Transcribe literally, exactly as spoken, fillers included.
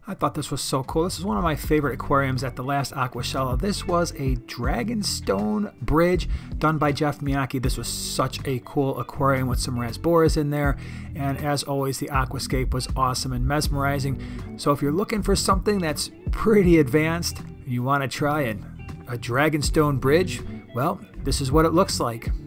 I thought this was so cool. This is one of my favorite aquariums at the last Aquashella. This was a Dragonstone bridge done by Jeff Miyake. This was such a cool aquarium with some rasboras in there. And as always, the aquascape was awesome and mesmerizing. So if you're looking for something that's pretty advanced, and you want to try it, a Dragonstone bridge, well, this is what it looks like.